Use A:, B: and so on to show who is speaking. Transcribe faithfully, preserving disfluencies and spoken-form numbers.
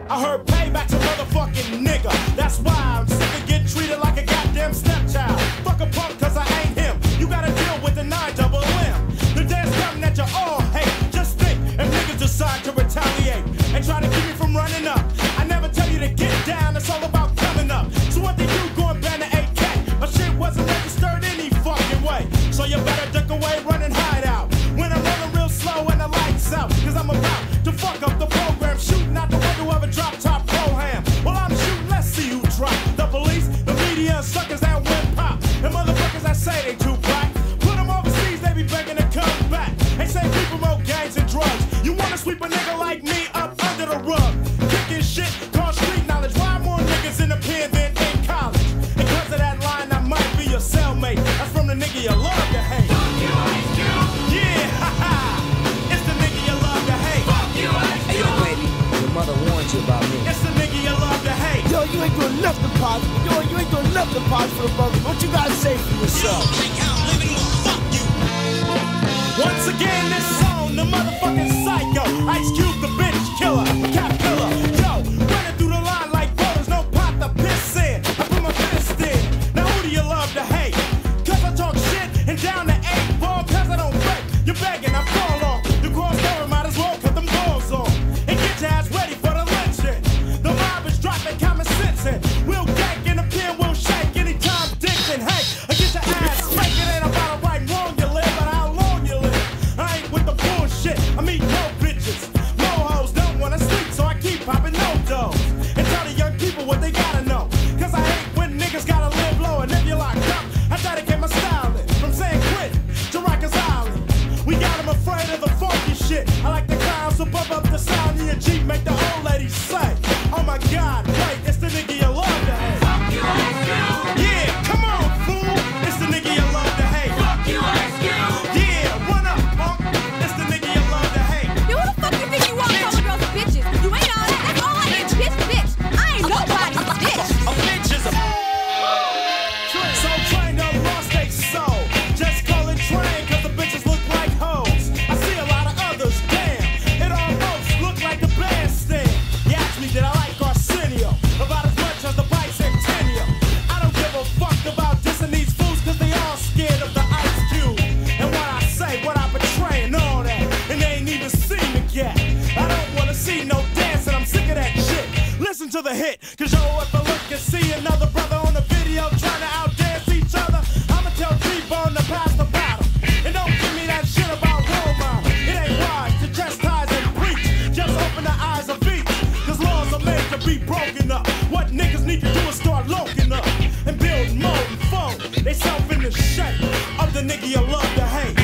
A: I heard payback's a motherfucking nigga. That's why I'm sick of getting treated like a goddamn stepchild. Fuck a punk cause I ain't him. You gotta deal with the nine double M. The day's coming that you all hate. Just think if niggas decide to retaliate and try to keep me from running up. I never tell you to get down, it's all about coming up. So what they do going ban the A K? My shit wasn't registered any fucking way. So you better duck away, run and hide out. When I'm rolling real slow and the lights out, cause I'm about to fuck up the program. Shooting out the window of a drop top pro-ham. Well, I'm shooting, let's see who drop. The police, the media, suckers that win pop. And motherfuckers that say they too black. Put them overseas, they be begging to come back. They say we promote gangs and drugs. You wanna sweep a nigga like me up under the rug. Kicking shit, call street knowledge. Why more niggas in the pen than in college? And cause of that line, I might be your cellmate. That's from the nigga you love to hate.
B: Fuck you, Ice Cube!
A: Yeah, haha. It's the nigga you love to hate.
B: Fuck you, Ice Cube!
C: Hey, yo, baby, your mother warned you about me.
A: It's the nigga you love to hate.
D: Yo, you ain't doing nothing positive. Yo, you ain't doing nothing positive for the brother. What you gotta say for yourself?
A: Once again, this song, the motherfucking psycho. Ice Cube, the bitch killer, cat killer. Yo, running through the line like voters, no pot to piss in. I put my fist in. Now who do you love to hate? Cause I talk shit and down the eight ball, cause I don't fake. You're begging, I fall off. The cross over, might as well cut them balls off. And get your ass ready for the lynching. The mob is dropping common sense in. We'll gank in the pen, we'll shake anytime dicks and hate. I get your ass spank, it ain't about right and wrong you live, but how long you live. I ain't with the bullshit, I mean no bitches. No hoes don't wanna sleep, so I keep popping no dough. And tell the young people what they gotta know. Cause I hate when niggas gotta live low. And if you're locked up, I try to get my style in. From San Quentin to Rikers Island. We got them afraid of the funky shit. I like the clowns, so bump up the sound in your Jeep. Make the old ladies say, oh my God, wait, it's the nigga you love to hate.
B: Fuck you, Ice Cube!
A: Yeah, come on, fool. It's the nigga you love to hate.
B: Fuck you, Ice Cube!
A: Yeah, run up, punk. It's the nigga you love to hate.
E: Yo, who the fuck you think you are calling girls bitches? You ain't all that. That's all I am. Bitch, bitch. I ain't nobody's bitch.
A: A bitch is a so trained up, lost they soul. Just call it train, cause the bitches look like hoes. I see a lot of others, damn. It almost look like a bandstand. You asked me, did I like Arsenio? About as much as the bicentennial. I don't give a fuck about dissing these fools, cause they all scared of the Ice Cube. And what I say, what I betray, and all that. And they ain't even seen it yet. I don't wanna see no dancing, I'm sick of that shit. Listen to the hit, cause yo, if I look and see another brother on the video trying to outdance each other, I'ma tell T-Bone to pass the battle. And don't give me that shit about role model. It ain't wise to chastise and preach. Just open the eyes of each, cause laws are made to be broken up. What niggas need to do is start loking up and build more and phone. They self in the shape of the nigga you love to hate.